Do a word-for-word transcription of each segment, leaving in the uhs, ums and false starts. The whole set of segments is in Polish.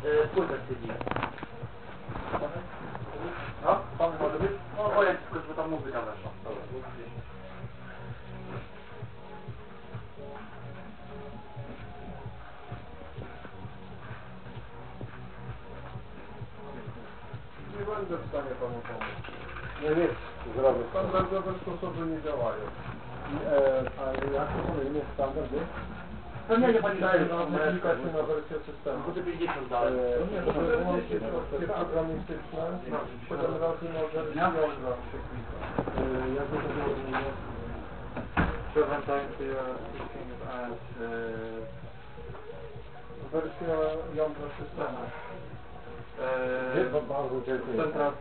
płytę C D. No, pan może być? No, o jak tylko, żeby tam muzyka weszła. Dobra. Nie będę w stanie panu pomóc. Nie wiesz, zrobię. Standardowe sposoby nie działają. E, a jak to powinien standard być? To nie, nie pani daje, No, klika się na wersję systemu. Buty pięćdziesiąt dałem. To nie, to wyłącznie wersje programistyczne, potem razy na wersję jądra się klika. E, jakby to było zmienione? Przeglądając looking at Wersja jądra systemu. Nie, bo bardzo dziękuję. Central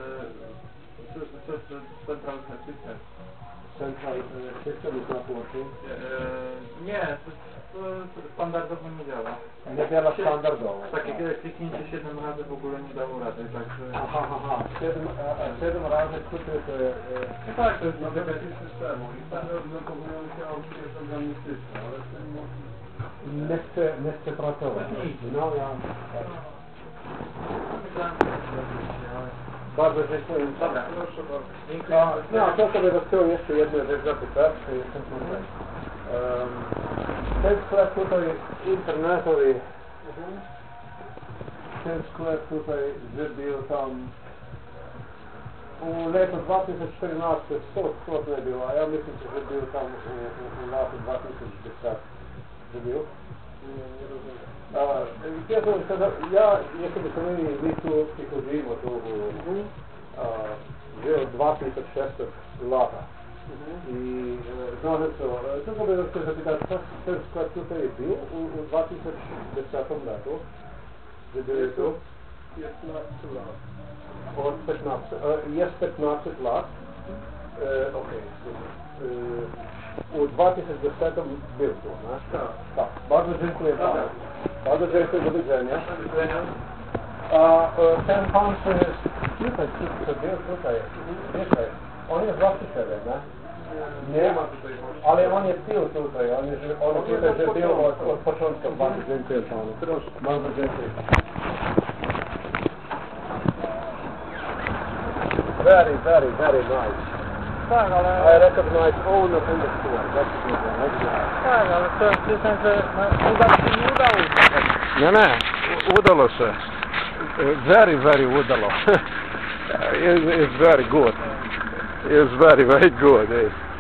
Central System. Central System is not working. Nie, standardowo nie działa. Nie działa standardowo. Takie kliknięcie siedem razy w ogóle nie dało rady, także... Aha, aha, siedem, a, siedem razy kuty te... No tak, to jest na wersji systemu i tam odblokowują się opcje programistyczne, ale z tym Nie chcę, nie chcę pracować. No ja... Bardzo dziękuję. Dobra. proszę bardzo. A, no, to sobie chciałem jeszcze jedną rzecz zapytać, czy jestem tutaj. Um, ten sklep tutaj internetowy, ten sklep tutaj zrobił tam u lata dwa tysiące czternaście sto sklopne było, a ja myślę, że zrobił tam u, u, u lata dwa tysiące dziesiąte zrobił. Nie, nie rozumiem. A, честно сказать, я, если бы со мной лицо приходило, то жил два тысячи шестьсот лата. И, знаете, что, только бы хочу запитать, что склад тут и был у два тысячи десятом году, где это piętnaście lat. от пятнадцать, есть пятнадцать лет, окей, u dwa tysiące dziesiątym był tu, no? Tak. Tak, bardzo dziękuję panu. Bardzo dziękuję, do widzenia. Do widzenia. A e, ten pan, co jest tutaj, co był tutaj, wiecie, on jest właścicielem, nie? Nie, nie ma tutaj właśnie. Ale on jest pił tutaj, on, jest, on, On tutaj jest od żył od, początku. od początku. Bardzo dziękuję panu. Proszę. Bardzo dziękuję. Very, very, very nice. Tak, ale... I recognize all of in the store. That's good. That's nice. Tak, ale chciałem przyznać, że no, uda się nie udało. Nie, nie, udało się. Very, very udało. It's, it's very good. It's very, very good. It's